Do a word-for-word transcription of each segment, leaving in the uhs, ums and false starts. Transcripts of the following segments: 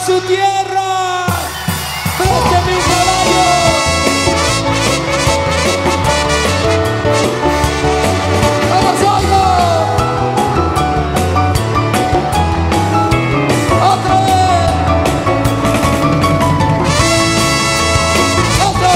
su tierra. Présteme un caballo. ¡Vamos, oigo! ¡Otra vez! ¡Otro!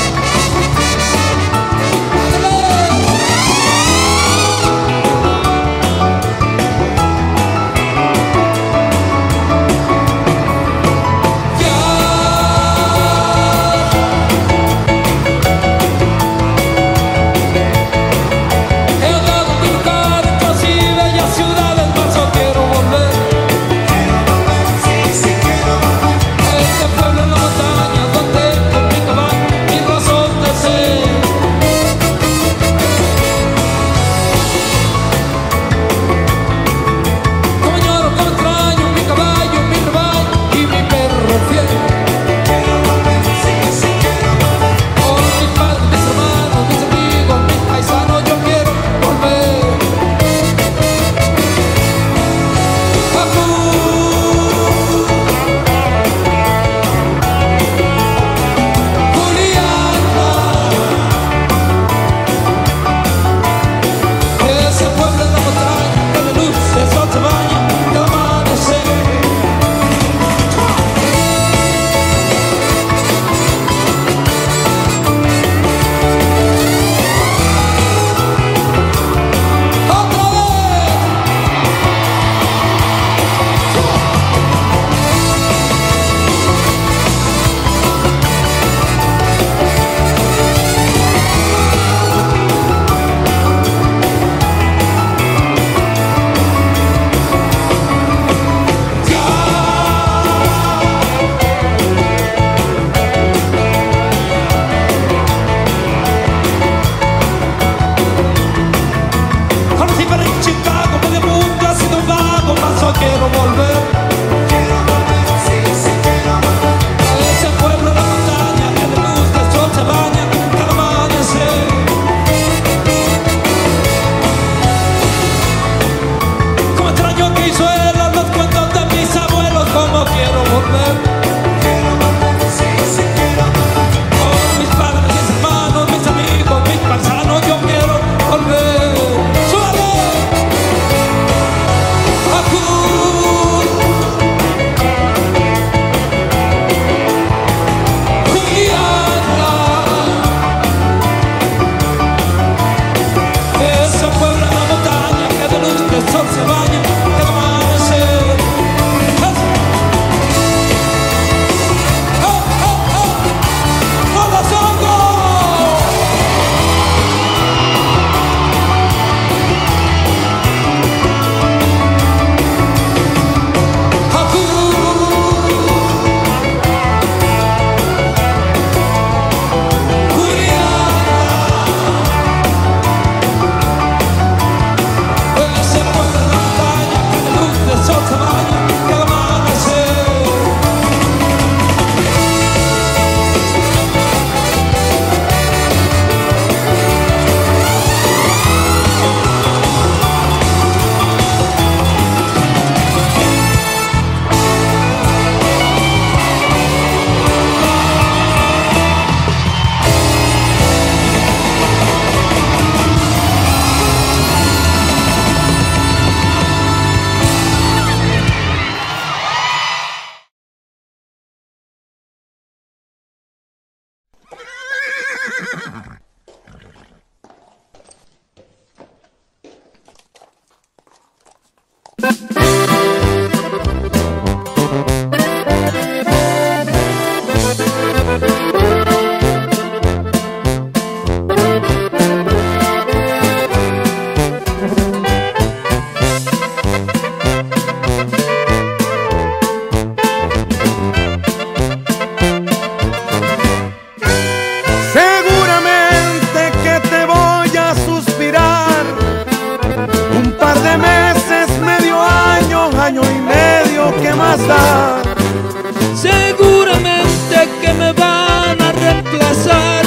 Seguramente que me van a reemplazar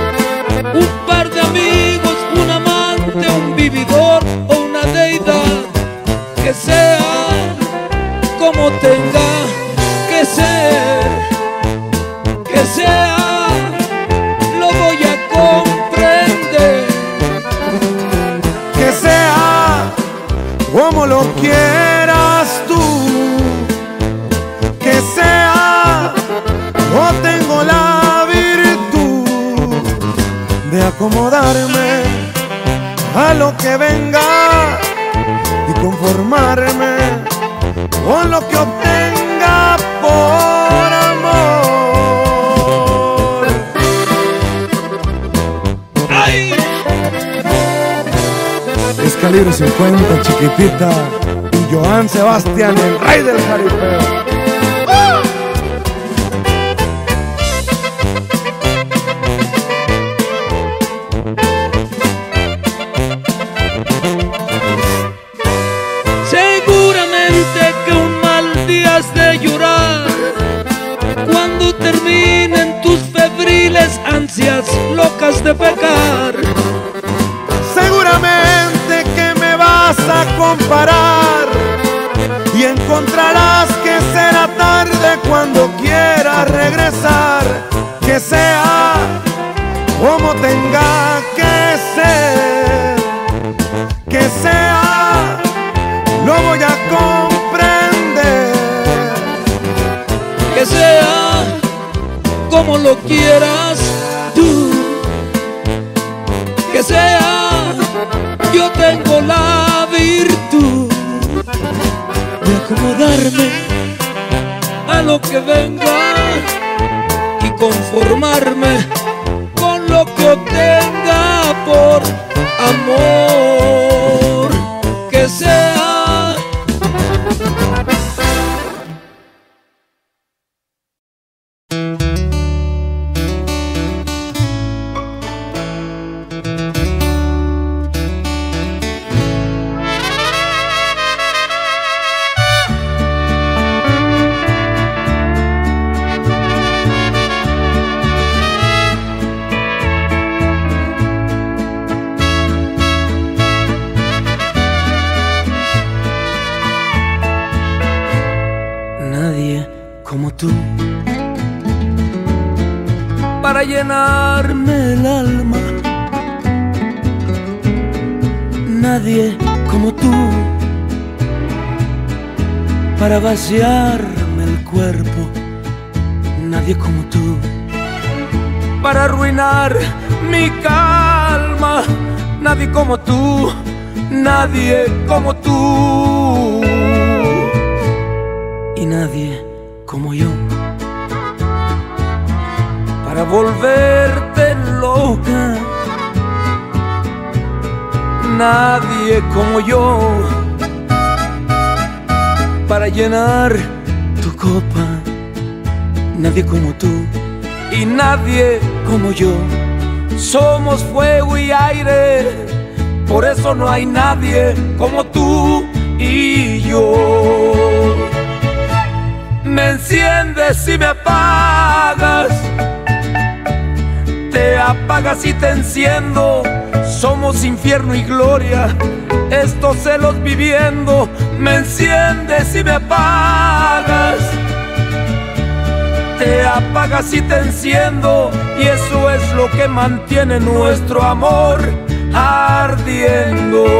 un par de amigos, un amante, un vividor o una deidad que sea como tenga que ser. acomodarme a lo que venga y conformarme con lo que obtenga por amor. ¡Ay! Es Calibre cincuenta, Chiquitita y Joan Sebastián, el rey del jaripeo. Seguramente que un mal día has de llorar cuando terminen tus febriles ansias locas de pecar. Seguramente que me vas a comparar y encontrarás que será tarde cuando quieras regresar. Que sea como tenga que ser, que sea, lo voy a comprender. Que sea como lo quieras tú, que sea, yo tengo la virtud de acomodarme a lo que venga y conformarme con lo que obtenga por amor. Que sea como tú para llenarme el alma, nadie como tú para vaciarme el cuerpo, nadie como tú para arruinar mi calma, nadie como tú, nadie como tú y nadie como yo para volverte loca, nadie como yo para llenar tu copa, nadie como tú y nadie como yo. Somos fuego y aire, por eso no hay nadie como tú y yo. Me enciendes y me apagas, te apagas y te enciendo. Somos infierno y gloria, estos celos viviendo. Me enciendes y me apagas, te apagas y te enciendo. Y eso es lo que mantiene nuestro amor ardiendo.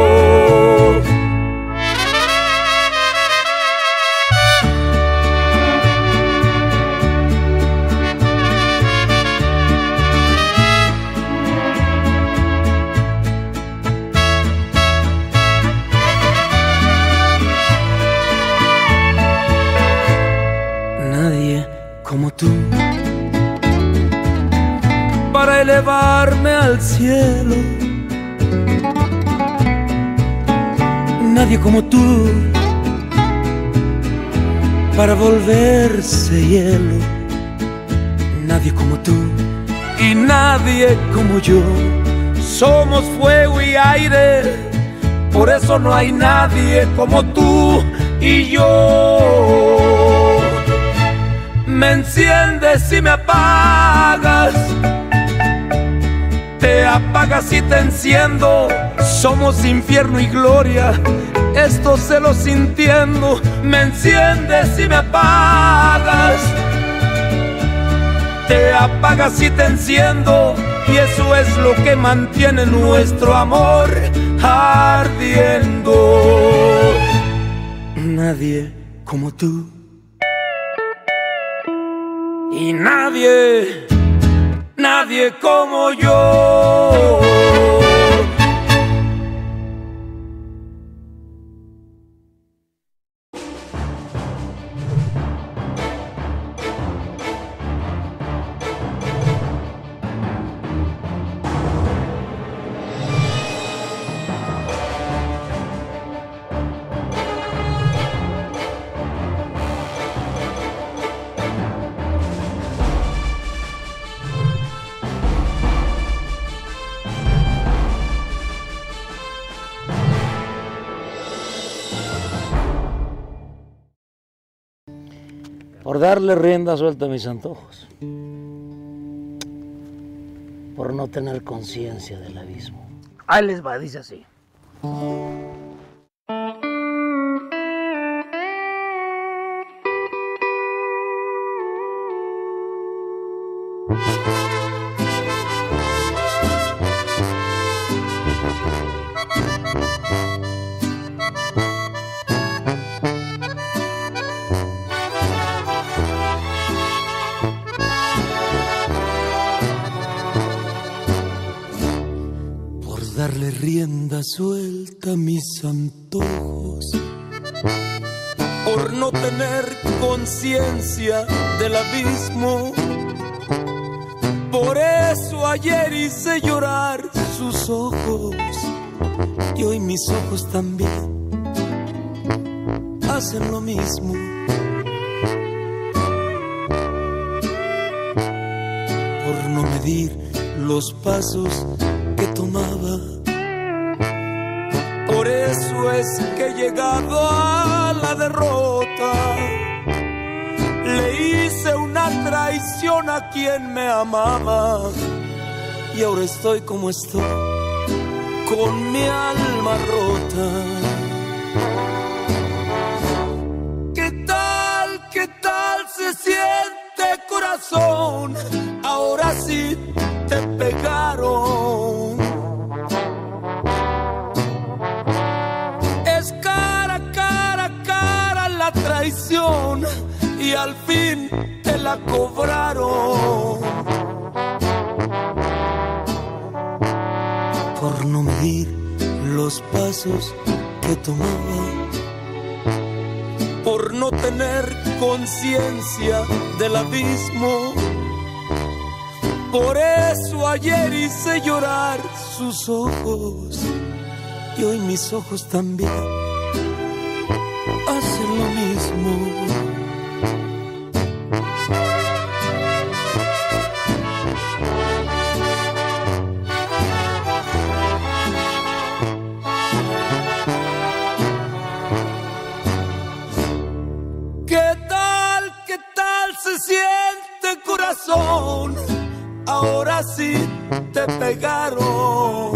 Como tú para elevarme al cielo, nadie como tú para volverse hielo, nadie como tú y nadie como yo. Somos fuego y aire, por eso no hay nadie como tú y yo. Me enciendes y me apagas, te apagas y te enciendo. Somos infierno y gloria, estos celos sintiendo. Me enciendes y me apagas, te apagas y te enciendo. Y eso es lo que mantiene nuestro amor ardiendo. Nadie como tú y nadie, nadie como yo. Por darle rienda suelta a mis antojos, por no tener conciencia del abismo. Ahí les va, dice así. Darle rienda suelta a mis antojos, por no tener conciencia del abismo. Por eso ayer hice llorar sus ojos, y hoy mis ojos también hacen lo mismo. Por no medir los pasos que tomaba, por eso es que he llegado a la derrota. Le hice una traición a quien me amaba, y ahora estoy como estoy, con mi alma rota. ¿Qué tal, qué tal se siente, corazón? Ahora sí te pegaron. Es cara, cara, cara la traición, y al fin te la cobraron. Por no medir los pasos que tomaba, por no tener conciencia del abismo. Por eso ayer hice llorar sus ojos, y hoy mis ojos también hacen lo mismo. ¿Qué tal, qué tal se siente, corazón? Ahora sí te pegaron.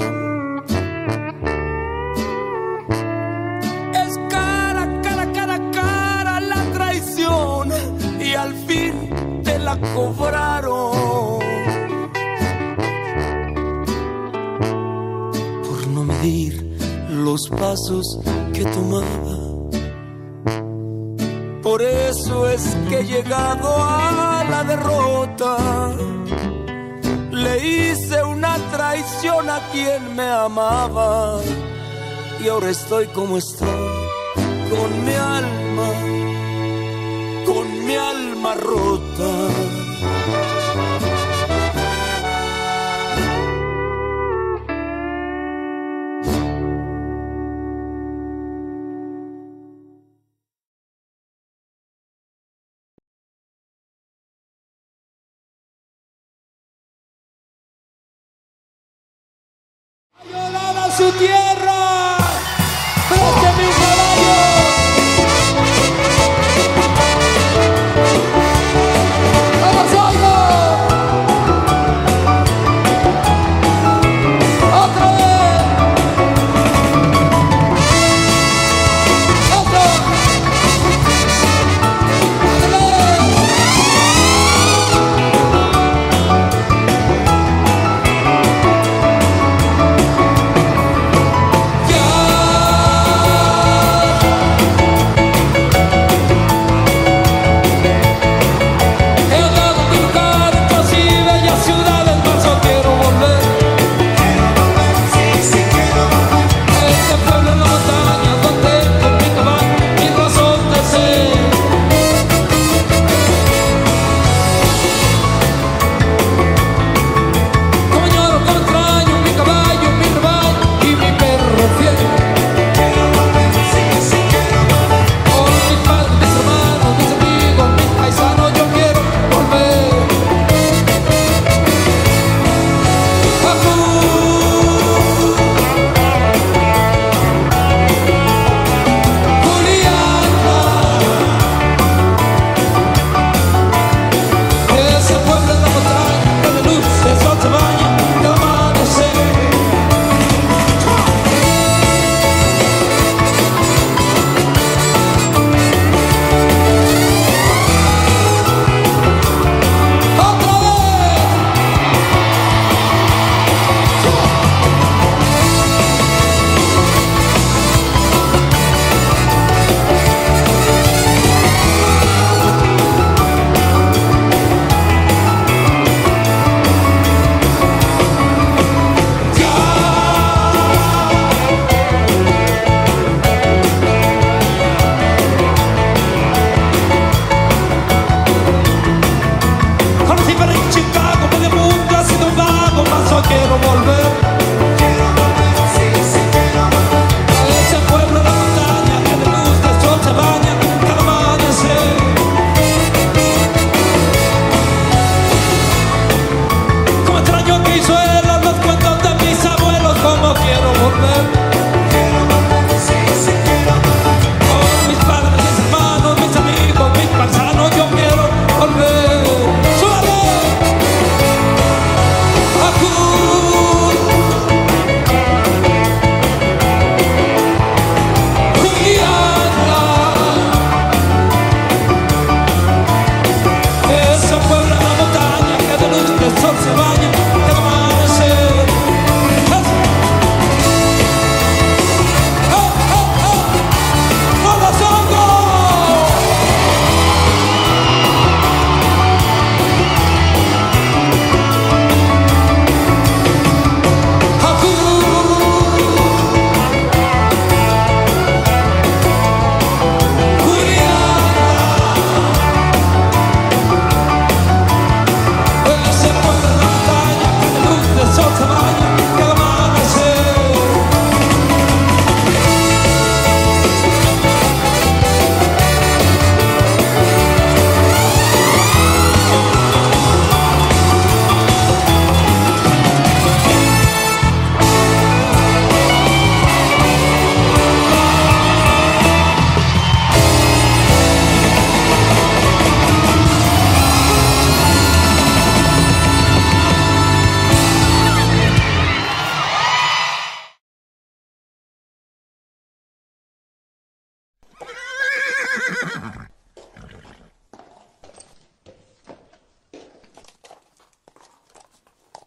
Es cara, cara, cara, cara la traición, y al fin te la cobraron. Por no medir los pasos que tomaba, por eso es que he llegado a la derrota. Le hice una traición a quien me amaba, y ahora estoy como estoy, con mi alma, con mi alma rota. ¡Llorar a su tierra! ¡Présteme un caballo! ¡Vamos, oigo! ¡Otra vez! ¡Otro! ¡Ándale!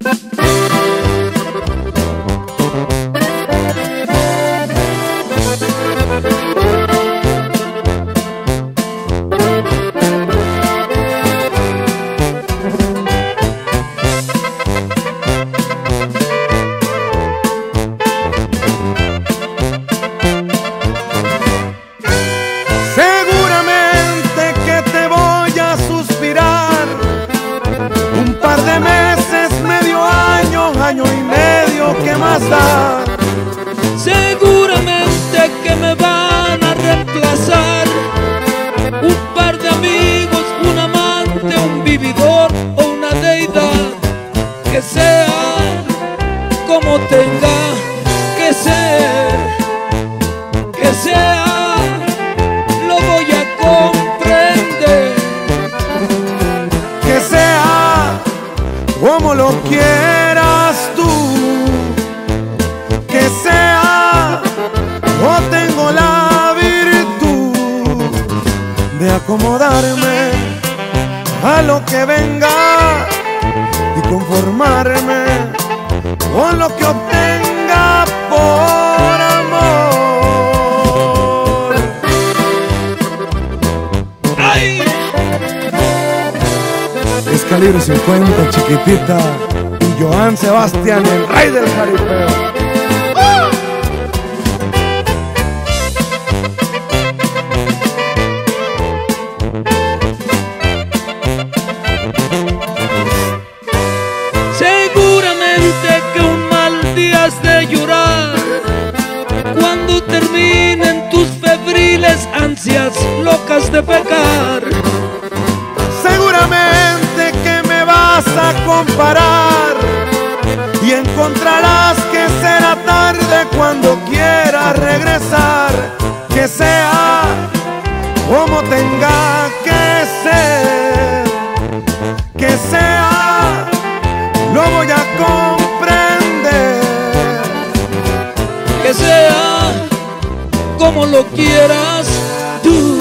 Seguramente que me van a reemplazar un par de amigos, un amante, un vividor o una deidad. Que sea como tenga que ser, que sea, lo voy a comprender. Que sea como lo quieras tú, que sea, yo tengo la virtud de acomodarme a lo que venga y conformarme con lo que obtenga por amor. ¡Ay! Es Calibre cincuenta, Chiquitita y Joan Sebastián, el rey del jaripeo. Seguramente que un mal día has de llorar cuando terminen tus febriles ansias locas de pecar. Seguramente que me vas a comparar y encontrarás que será tarde cuando quieras regresar. Que sea como tenga que ser, que sea, lo voy a comprender. Que sea como lo quieras tú,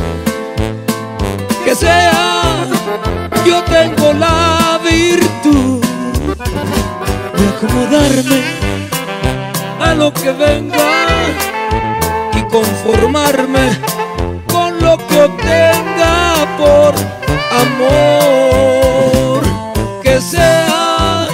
que sea, yo tengo la virtud de acomodarme a lo que venga y conformarme con lo que obtenga por amor. Que sea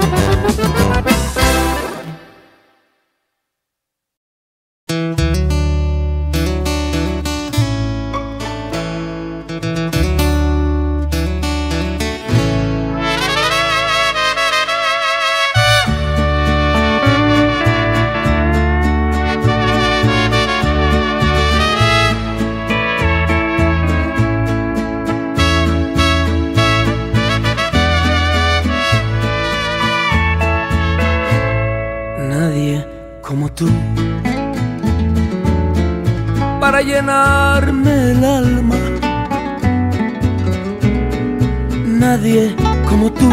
como tú para llenarme el alma, nadie como tú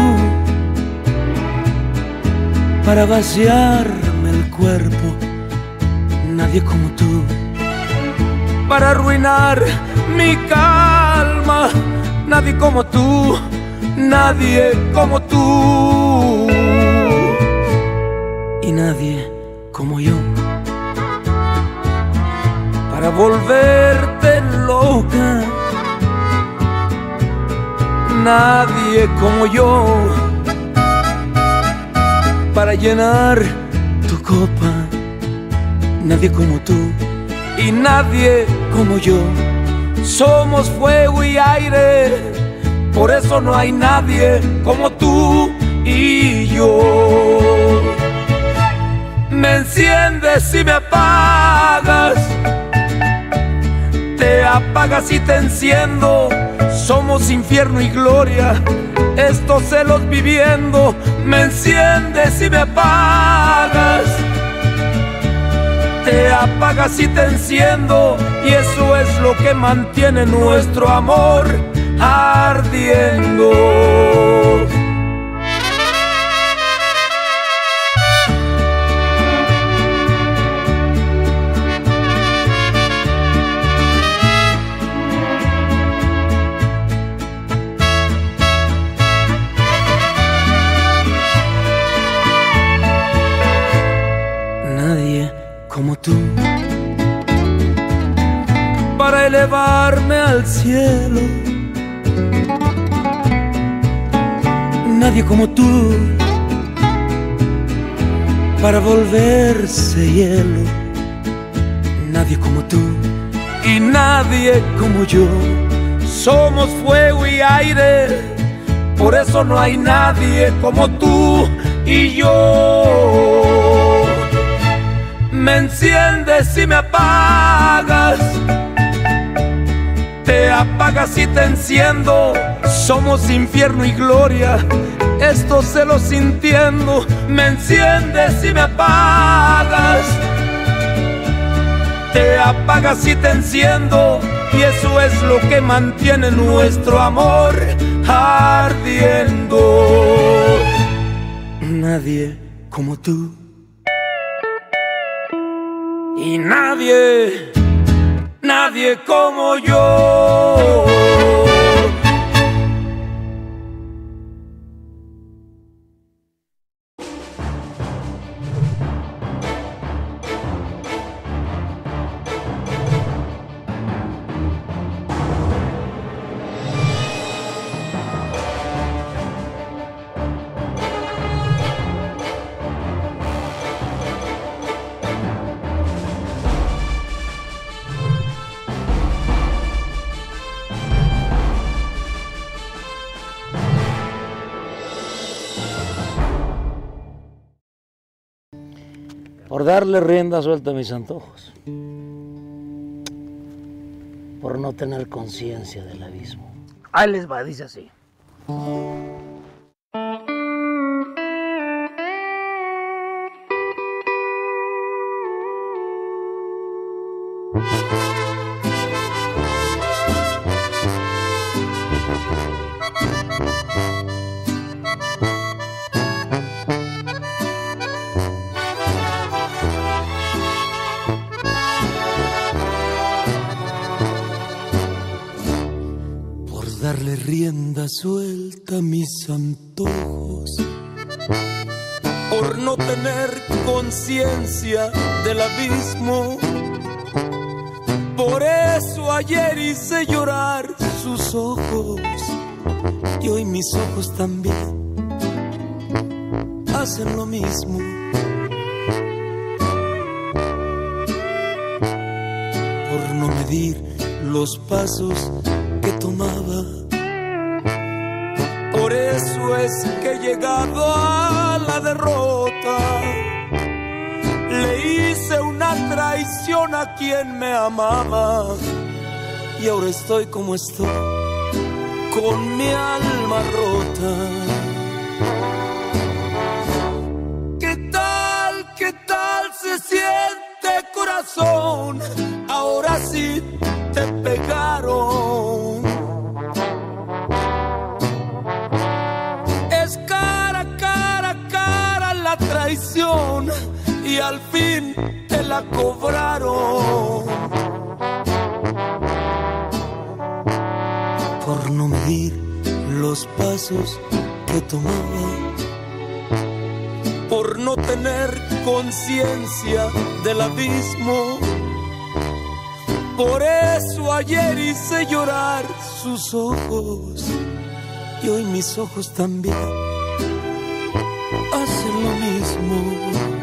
para vaciarme el cuerpo, nadie como tú para arruinar mi calma, nadie como tú, nadie como tú y nadie como yo para volverte loca, nadie como yo para llenar tu copa, nadie como tú y nadie como yo. Somos fuego y aire, por eso no hay nadie como tú y yo. Me enciendes y me apagas, te apagas y te enciendo. Somos infierno y gloria, estos celos viviendo. Me enciendes y me apagas, te apagas y te enciendo. Y eso es lo que mantiene nuestro amor ardiendo. elevarme al cielo. Nadie como tú para volverse hielo. Nadie como tú y nadie como yo. Somos fuego y aire, por eso no hay nadie como tú y yo. Me enciendes y me apagas, te apagas y te enciendo. Somos infierno y gloria, esto se lo sintiendo. Me enciendes y me apagas, te apagas y te enciendo. Y eso es lo que mantiene nuestro amor ardiendo. Nadie como tú y nadie, nadie como yo. Por darle rienda suelta a mis antojos, por no tener conciencia del abismo. Ahí les va, dice así. Darle rienda suelta a mis antojos, por no tener conciencia del abismo. Por eso ayer hice llorar sus ojos, y hoy mis ojos también hacen lo mismo. Por no medir los pasos que tomaba. Por eso es que he llegado a la derrota. Le hice una traición a quien me amaba, y ahora estoy como estoy, con mi alma rota. ¿Qué tal, qué tal se siente, corazón? Ahora sí te pegaron. Es cara, cara, cara la traición, y al fin te la cobraron. Por no medir los pasos que tomaba, por no tener conciencia del abismo. Por eso ayer hice llorar sus ojos, y hoy mis ojos también hacen lo mismo.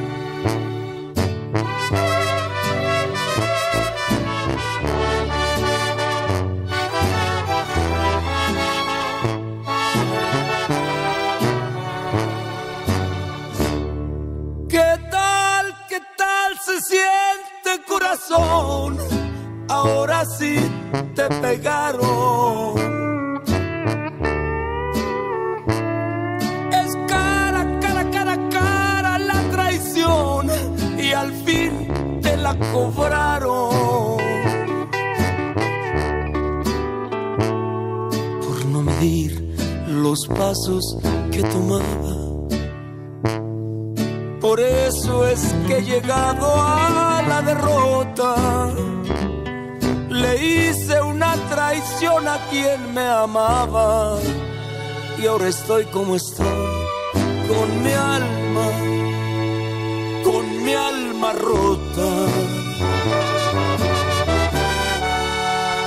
¿Qué tal, qué tal se siente, corazón? Ahora sí te pegaron. Es cara, cara, cara, cara la traición, y al fin te la cobraron. Por no medir los pasos que tomaba. Por eso es que he llegado a la derrota. Le hice una traición a quien me amaba, y ahora estoy como estoy, con mi alma, con mi alma rota.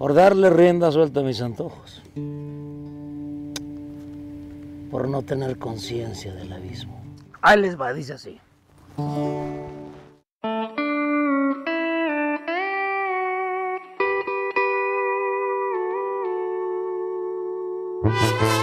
por darle rienda suelta a mis antojos, por no tener conciencia del abismo. Ahí les va, dice así. Thank you.